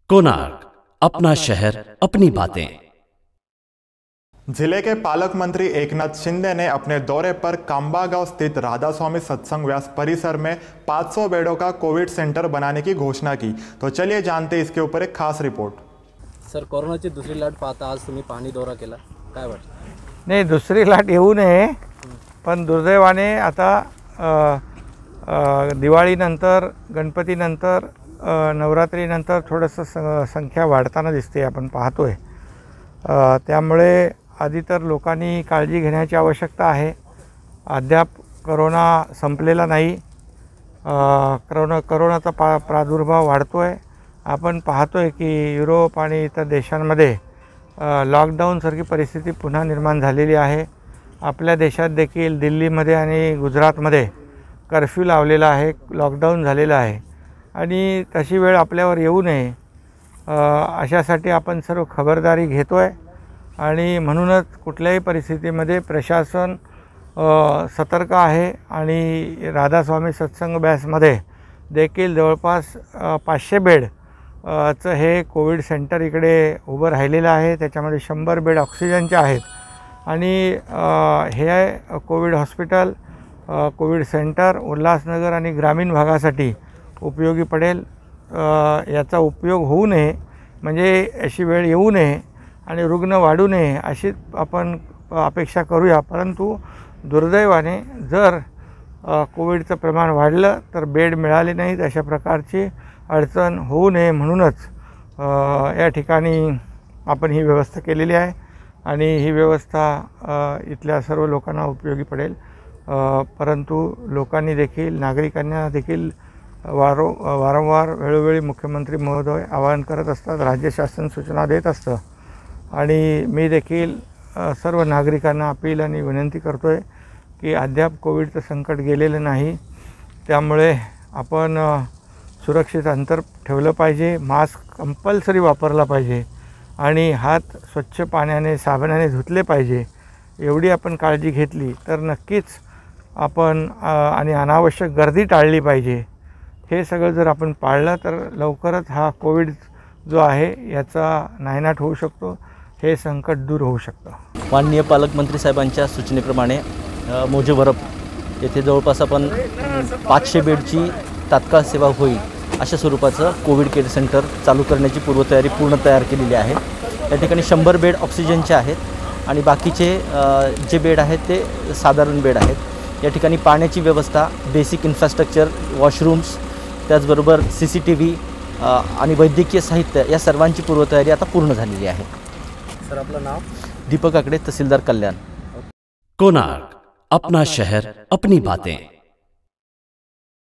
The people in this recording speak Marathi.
कोणार्क, अपना शहर अपनी बातें। जिले के पालक मंत्री एकनाथ शिंदे ने अपने दौरे पर कांबागांव स्थित राधास्वामी सत्संग व्यास परिसर में 500 बेडों का कोविड सेंटर बनाने की घोषणा की। तो चलिए जानते इसके ऊपर एक खास रिपोर्ट। सर, कोरोनाची दुसरी लाट पाहता आज तुम्ही पाहणी दौरा केला, काय वाटतं? नाही, दुसरी लाट येऊ नये, पण दुर्दैवाने आता दिवाळीनंतर, गणपतीनंतर, नवरात्रीनंतर थोडंसं संख्या वाढताना दिसते, आपण पाहतोय। त्यामुळे आधी तर लोकांनी काळजी घेण्याची आवश्यकता आहे। अद्याप कोरोना संपलेला नाही। कोरोनाचा प्रादुर्भाव वाढतोय। आपण पाहतोय की युरोप आणि इतर देशांमध्ये लॉकडाऊनसारखी परिस्थिती पुन्हा निर्माण झालेली आहे। आपल्या देशात देखील दिल्लीमध्ये आणि गुजरातमध्ये कर्फ्यू लावलेला आहे, लॉकडाऊन झालेला आहे आणि तशी वेळ आपल्यावर येऊ नये अशासाठी आपण सर्व खबरदारी घेतोय आणि म्हणूनच कुठल्याही परिस्थितीमध्ये प्रशासन सतर्क आहे। आणि राधास्वामी सत्संग व्यासमध्ये देखील जवळपास 500 बेड चं हे कोविड सेंटर इकडे उभं राहिलेलं आहे। त्याच्यामध्ये 100 बेड ऑक्सिजनचे आहेत आणि हे covid hospital, covid centre Ulhasnagar आणि ग्रामीण भागासाठी उपयोगी पडेल। याचा उपयोग होऊ नये, म्हणजे अशी वेळ येऊ नये आणि रुग्ण वाढू नये अशी आपण अपेक्षा करूया। परंतु दुर्दैवाने जर कोविडचं प्रमाण वाढलं तर बेड मिळाले नाहीत, अशा प्रकारची अडचण होऊ नये म्हणूनच या ठिकाणी आपण ही व्यवस्था केलेली आहे आणि ही व्यवस्था इथल्या सर्व लोकांना उपयोगी पडेल। परंतु लोकांनी देखील, नागरिकांना देखील वारंवार वेळोवेळी मुख्यमंत्री महोदय आवाहन करत असतात, राज्य शासन सूचना देत असतं आणि मी देखील सर्व नागरिकांना अपील आणि विनंती करतोय की अद्याप कोविडचं संकट गेलेलं नाही। त्यामुळे आपण सुरक्षित अंतर ठेवलं पाहिजे, मास्क कंपल्सरी वापरला पाहिजे आणि हात स्वच्छ पाण्याने, साबणाने धुतले पाहिजे। एवढी आपण काळजी घेतली तर नक्कीच आपण आणि अनावश्यक गर्दी टाळली पाहिजे। हे सगळं जर आपण पाळलं तर लवकरच हा कोविड जो आहे याचा नायनाट होऊ शकतो, हे संकट दूर होऊ शकतं। माननीय पालकमंत्री साहेबांच्या सूचनेप्रमाणे मोजे वरप येथे जवळपास आपण 500 बेडची तात्काळ सेवा होईल अशा स्वरूपाचं कोविड केअर सेंटर चालू करण्याची पूर्वतयारी पूर्ण तयार केलेली आहे। या ठिकाणी 100 बेड ऑक्सिजनचे आहेत आणि बाकीचे जे बेड आहेत ते साधारण बेड आहेत। या ठिकाणी पाण्याची व्यवस्था, बेसिक इन्फ्रास्ट्रक्चर, वॉशरूम्स, त्याचबरोबर CCTV आणि वैद्यकीय साहित्य या सर्वांची पूर्वतयारी आता पूर्ण झालेली आहे। सर, आपलं नाव? दीपक आकडे, तहसीलदार कल्याण। कोणार्क, अपना शहर अपनी बातें।